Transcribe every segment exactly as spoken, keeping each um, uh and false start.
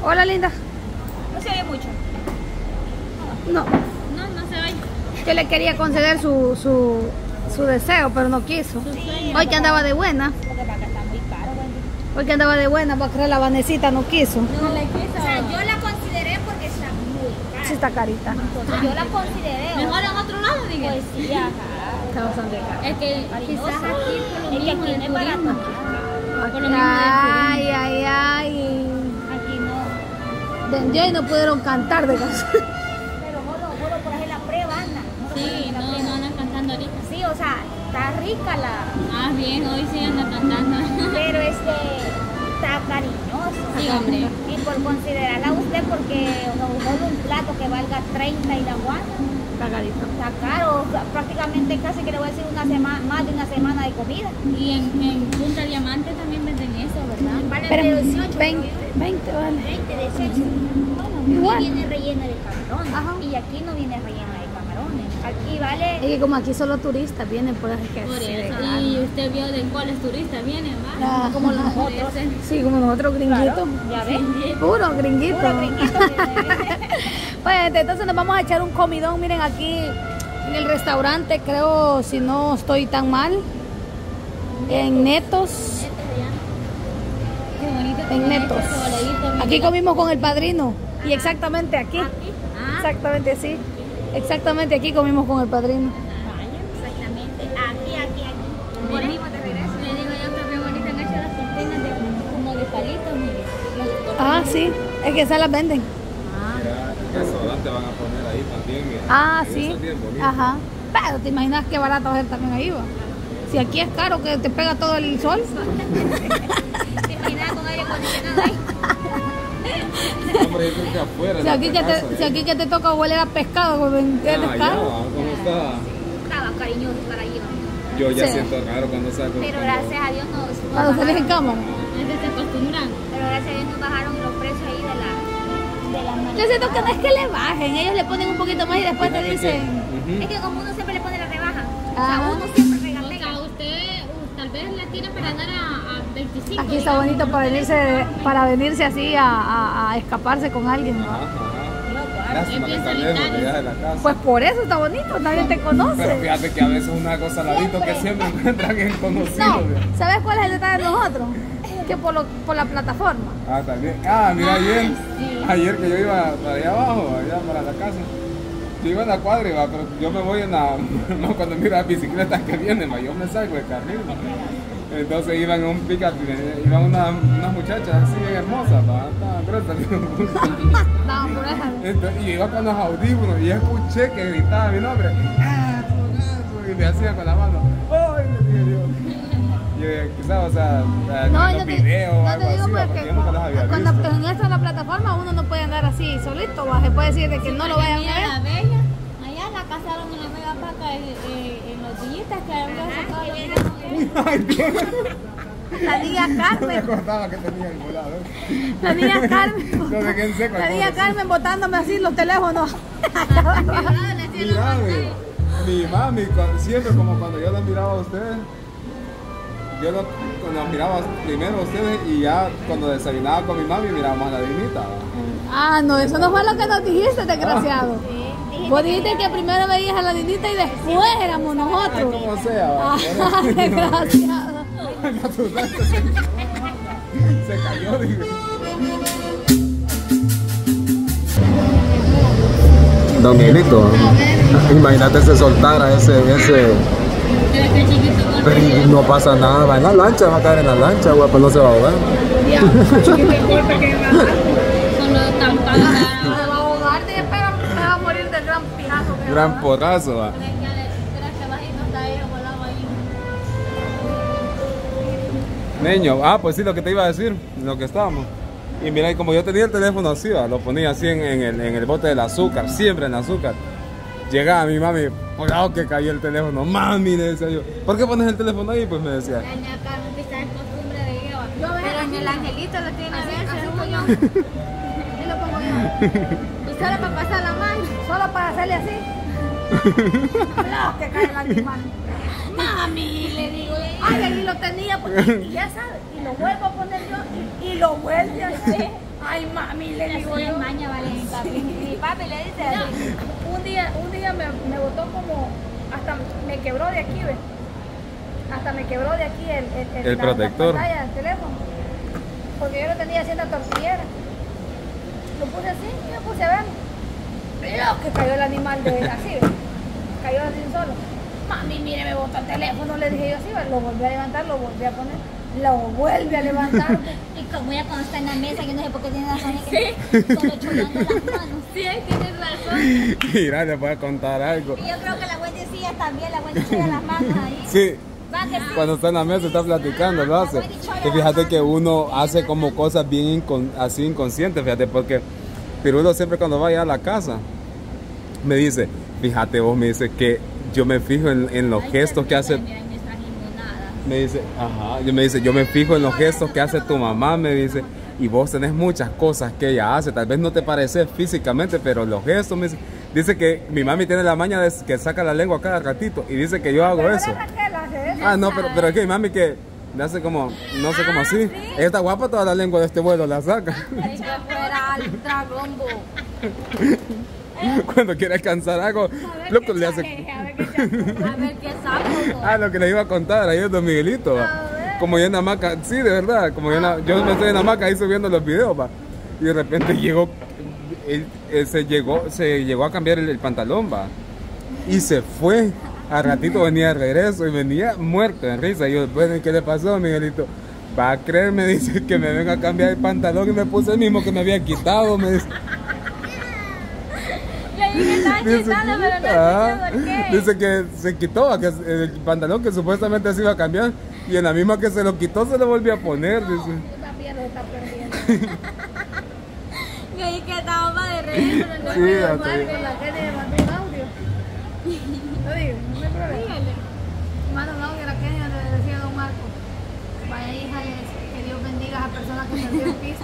Hola, linda. No se oye mucho. No. No, no se oye. Yo le quería conceder su, su, su deseo, pero no quiso. Sí, Hoy que andaba de buena. Porque para acá está muy caro, Wendy. Hoy que andaba de buena, para creer la Vanesita no quiso. No le quiso. O sea, yo la consideré porque está muy cara. Sí está carita. Entonces yo la consideré. Mejor en otro lado, diga. Pues sí, ajá. Está bastante cara. Es que quizás aquí por lo mismo del turismo. Por lo mismo Ay, del ay, ay. Aquí no. Vendió y no pudieron cantar de canción. Pero jolo, jolo, por ahí la prueba anda. Sí, no, no andan cantando ahorita. Sí, o sea, está rica la... Ah, bien, hoy sí anda cantando. Pero este, está cariñoso. Sí, hombre. Y por considerarla a usted, porque no solo un plato que valga treinta y la aguanta, Está carito. está caro. O sea, prácticamente casi que le voy a decir una semana, más de una semana de comida. Y en, en Punta Diamante también venden eso, ¿verdad? Vale Pero de dieciocho. veinte, veinte vale. veinte, dieciocho. Igual. Aquí viene rellena de camarones. Ajá. Y aquí no viene rellena de camarones. Aquí vale... Es que como aquí solo turistas vienen, pues es que Por sí, eso. claro. Y usted vio de cuáles turistas vienen, ¿va? Ah, como nosotros. Sí, como nosotros gringuitos. Claro, ya ves. Puro gringuito. Puro gringuito. Pues entonces nos vamos a echar un comidón, miren aquí en el restaurante, creo, si no estoy tan mal, en Netos, Qué bonito. en tiene Netos. este voladito, Aquí mira. comimos con el padrino y exactamente aquí, Ah, exactamente así, exactamente aquí comimos con el padrino. Exactamente. Aquí, aquí, aquí. Por mismo te regreso. le digo yo que bien bonito han hecho las cortinas de, como de palitos, mire. Las cortinas. Ah, sí, es que esas las venden. El restaurante van a poner ahí también. mira. Ah, Eso sí, es bien bonito. ajá, pero te imaginas qué barato va a ser también ahí, va. Si aquí es caro que te pega todo el sol. Te imaginas con aire acondicionado ahí. Hombre, yo creo que afuera. Si en aquí, la que terraza, te, si ahí. aquí que te toca huele a pescado, pues ¿entiendes? Ah, ya, Caro. ¿cómo está? Estaba cariñoso para allí. Yo ya Sí. siento raro cuando salgo. Pero cuando- gracias a Dios nos, nos Cuando sales en bajaron. cámara. Es que se acostumbran. Pero gracias a Dios nos bajaron los precios ahí de la de la Yo siento que no es que le bajen, ellos le ponen un poquito más y después te Fíjate que- dicen. Ujú. Es que como uno siempre le pone la rebaja. O Ah. sea, uno siempre O regatea. sea, usted uh, tal vez la tiene para dar a, a veinticinco. Aquí está digamos, bonito para venirse, para venirse así a, a- a escaparse con alguien. ¿no? Ajá, ajá. Lástima Es que bien está lejos de solitario. allá de la casa. Pues por eso está bonito, nadie te Pero conoce. fíjate que a veces una cosa ladito que siempre encuentran en conocido. No, mira. ¿sabes cuál es el detalle de nosotros? Que por, lo, por la plataforma. Ah, también. Ah, mira, ayer, sí. ayer que yo iba para allá abajo, allá para la casa. Yo iba en la cuadra, iba, pero yo me voy en la. No, cuando miro las bicicletas que vienen, ma, yo me salgo de carril. ma. Entonces iban en un pick-up, y iban unas, unas muchachas así bien hermosas, ma, estaban gruesas. No, por eso. Entonces, y iba con los audífonos y escuché que gritaba mi nombre. ¡Ah, Tonazo! Y me hacía con la mano. ¡Ay! Le dije yo. Y eh, quizás, o sea, No, en yo los te, videos o no algo te digo así, va, porque porque yo nunca los había cuando visto. en esto de la plataforma uno no puede andar así solito, ¿va? Se puede decir de que no lo vayan Mira, a la ver. Bella, allá la casaron en la Vega Paca eh, eh, en los villitas que había sacado los niños. Ay, Dios. La niña No me Carmen, acordaba que tenía el volado. la niña Carmen, No sé qué en seco. la niña Carmen botándome así los teléfonos. Mira, mi, mi mami, cuando- siempre como cuando yo la miraba a ustedes, yo lo, cuando los miraba primero a ustedes y ya cuando desayunaba con mi mami mirábamos a la dignita. Ah, no, eso no fue lo que nos dijiste, desgraciado. Vos dijiste que primero veías a la niñita y después éramos Ay, nosotros. como sea. va. Ah, desgraciado. Me asustaste, se, se cayó, digo. Don Miguelito, imagínate se soltara ese, ese, Pero que chiquito con pero ella. no pasa nada, va en la lancha, va a caer en la lancha, guapa, no se va a ahogar. Con los tampados. Se va a ahogar y espera, se va a morir del gran pijazo. que va a Gran dar. porrazo, va. Tres que ale- tres que bajito está ahí, volado ahí. Niño, ah, pues sí, lo que te iba a decir, lo que estábamos. Y mira, y como yo tenía el teléfono así, va, lo ponía así en, en el, en el bote del azúcar, siempre en azúcar. Llegaba mi mami, cuidado que cayó el teléfono. Mami, le decía yo, ¿por qué pones el teléfono ahí? Pues me decía. Doña Carmen, quizás es costumbre de ella. Yo veo Pero en así, el angelito lo tiene a así, veces. así ¿no? como yo. Así lo pongo yo. Y solo para pasar la mano. Solo para hacerle así. No, que cae la lágrima. Mami, le digo, ay, ahí lo tenía, porque y ya sabes, y lo vuelvo a poner yo, y, y lo vuelve a hacer. Ay, mami, le digo Así yo. es maña, vale, mi papi. Mi papi le dice No, así. un día, un día me, me botó como, hasta me quebró de aquí, ¿ves? Hasta me quebró de aquí el, el, El la, protector. la pantalla del teléfono. Porque yo lo tenía haciendo tortillera. Lo puse así y me puse a ver. Pero que cayó el animal de así, ¿ves? Cayó así solo. Mami, mire, me botó el teléfono, le dije yo así, ¿ves? Lo volví a levantar, lo volví a poner, lo vuelve a levantar. Y como ya cuando está en la mesa, yo no sé por qué tiene la Sonia que solo chulando las manos. Sí, tienes razón. Mira, le voy a contar algo. Y yo creo que la Wendy sí también, la Wendy chula las manos ahí. Sí, Va que sí. cuando está en la mesa está platicando, lo hace. Y fíjate que uno hace como cosas bien incon- así inconscientes, fíjate, porque Pirulo siempre cuando vaya a la casa me dice, fíjate vos, me dice que yo me fijo en, en los gestos que hace. Mira, me estás inmunada. Me dice, ajá, yo me dice, yo me fijo en los gestos que hace tu mamá, me dice, y vos tenés muchas cosas que ella hace, tal vez no te parece físicamente, pero los gestos, me dice, dice que mi mami tiene la maña de que saca la lengua cada ratito, y dice que yo hago Pero eso. era Raquel, hace eso. Ah, no, pero, pero es que mi mami que le hace como, no sé, como así. Ella está guapa, toda la lengua de este vuelo la saca. Ni que fuera al dragón, bo. Cuando quiere alcanzar algo, lo que le hace... A ver qué champú. A ver qué sapo, bo. Ah, lo que le iba a contar ayer don Miguelito, va. Como yo en la hamaca, sí, de verdad, como yo, en la- yo me estoy en la hamaca ahí subiendo los videos, va. Y de repente llegó, él, él se llegó, se llegó a cambiar el, el pantalón, va. Y se fue. Al ratito venía de regreso y venía muerto de risa. Y yo, bueno, ¿y qué le pasó, Miguelito? Va a creer, me dice, que me venga a cambiar el pantalón y me puse el mismo que me había quitado, me dice. Le dije, estaba Dice, chistando, pero no ah, sé por qué. dice que se quitó, que el pantalón que supuestamente se iba a cambiar y en la misma que se lo quitó se lo volvió a poner, dice. Papi ya lo está perdiendo. Yo dije que estaba más de reír, pero no Sí, me hasta lo ahí. Que la Kenny le mandó un audio. Lo digo, no hay problema. Dígale. Manda un audio a la Kenny donde le decía a don Marco. Vaya hija, le- que Dios bendiga a esa persona que perdió el pisto.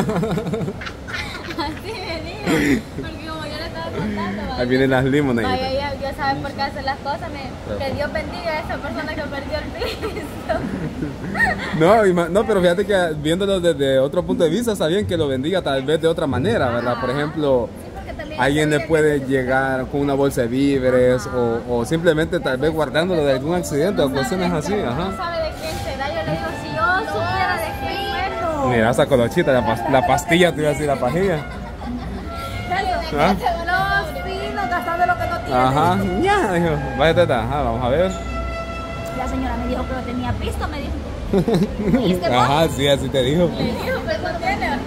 Así me dijo. Porque como yo le estaba contando, Ahí vienen las limones. vaya, ya, ya sabe por qué hace las cosas. Me, que Dios bendiga a esa persona que perdió el piso. No, y ma- no, pero fíjate que viéndolo desde otro punto de vista, está bien que lo bendiga tal vez de otra manera, ¿verdad? Por ejemplo, Porque también alguien le sabía puede que- llegar con una bolsa de víveres o, o simplemente tal vez guardándolo de algún accidente o cuestiones así, No ajá. sabe de quién será. Yo le digo, si yo supiera de quién fue. Mira, esa colochita, la, pas- la pastilla, te iba a decir la pajilla. ¿Ah? Los finos gastando lo que no tiene. Ajá, ya, dijo, vaya teta, ajá, vamos a ver. La señora me dijo que lo tenía pisto, me dijo. ¿Oíste vos? Ajá, sí, así te dijo. Le dijo, pero no tiene. ¿Ah?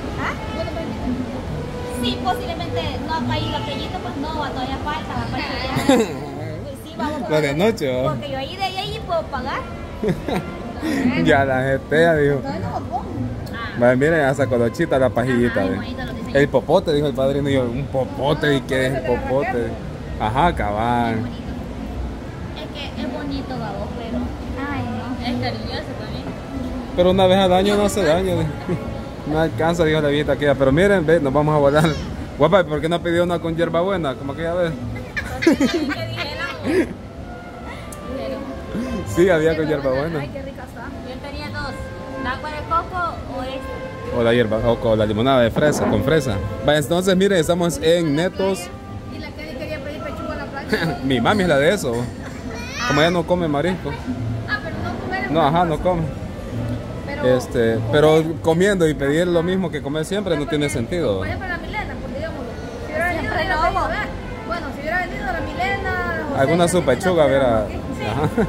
Sí, posiblemente no ha caído aquellito, pues no, va, todavía falta. Aparte ya. Pues sí, vamos a Lo de noche, ¿o? Porque yo ahí de ahí, ahí puedo pagar. Ya la jetea, dijo. No, no, ¿cómo? Vale, miren, esa colochita, la pajillita. Ajá, ve. bonito lo diseñó. El popote, dijo el padrino. Y yo, un popote, ¿y qué es el popote? Ajá, cabal. Bonito. Es que es bonito, babos, pero. Ay, no. Es cariñoso también. Pero una vez al año no hace daño. dijo. No alcanza, dijo la viejita aquella. Pero miren, ve, nos vamos a volar. Guapa, ¿por qué no pidió una con hierbabuena? Como aquella vez. ¿Qué dijeron? Dijeron, Sí, había con hierbabuena. Ay, qué rica está. yo tenía dos. ¿La agua de coco o esta? O la hierba, o con la limonada de fresa, con fresa. Vaya, entonces miren, estamos en Netos. Y la Kenny quería pedir pechuga a la playa. Mi mami es la de eso. Como ella no come marisco. Ah, pero no comer. No, ajá, no come. Pero, Este, pero comiendo y pedir lo mismo que comer siempre no tiene sentido. por ejemplo, la Milena, por digámoslo. Si hubiera venido, Siempre hubiera no. pedido, ¿verdad? Bueno, si hubiera venido la Milena. José, Alguna la su Milena, pechuga, verá. Sí. Ajá.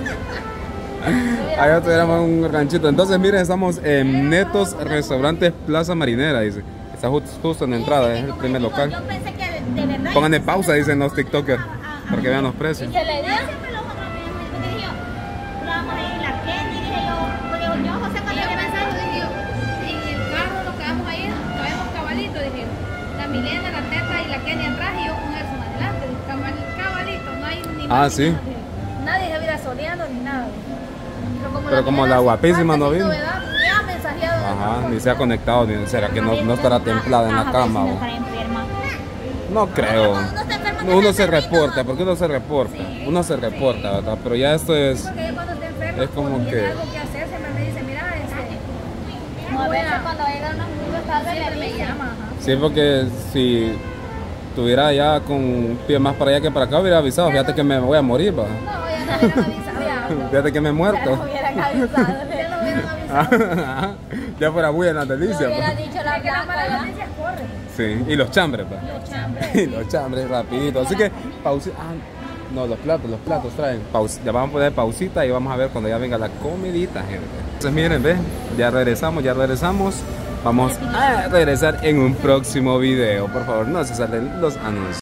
Allá tuviéramos un ranchito. Entonces, miren, estamos en Netos Restaurantes Plaza Marinera, dice. Está ju- justo en la entrada, es el primer local. Yo pensé que de, de verdad. Pónganle pausa, dicen los TikTokers, para que vean los precios. ¿Se le Yo dio? siempre lo otro porque dije yo, vamos a ir la Kenny, dije yo, porque yo, José, Y cuando yo yo pensaba, dije yo, en el carro nos quedamos ahí, cabemos cabalito, dije yo. La Milena, la Teta y la Kenny atrás y yo con Gerson adelante. Dije, cabal- cabalito, no hay ni Ah, más ni sí. menos, dije. Nadie se viera soleando ni nada. Pero Pero como la Milena guapísima sin no parte, vino. sin novedad, ni ha mensajeado. Ajá, ni se ha conectado, ni será que no, no estará templada en la cama. No o- estará enferma. No creo. Cuando uno está enfermo, Uno está se enfermito, reporta, ¿no? porque uno se reporta. Uno se reporta, ¿verdad? Pero ya esto es. Porque yo cuando esté enfermo, Es como pues, que- tiene algo que hacer, siempre me dice, mira, este, No, a veces cuando va a llegar unos amigos está salga le Siempre me avise. llama, ajá. Sí, porque si tuviera ya con un pie más para allá que para acá, hubiera avisado. Fíjate que me voy a morir, va. No, ya no hubieran avisado. Fíjate que me he Ya muerto. nos hubieran avisado. Ya no hubieran avisado. Ya fuera buena No delicia, hubiera pa. dicho la Es que las malas blanca. noticias corren. Sí, y los chambres, pa. Los chambres. Y los chambres, rapidito. Así que, pausa. Ah, no, los platos, los platos traen. Paus ya vamos a poner pausita y vamos a ver cuando ya venga la comidita, gente. Entonces, miren, ve, ya regresamos, ya regresamos. Vamos a regresar en un próximo video. Por favor, no se salen los anuncios.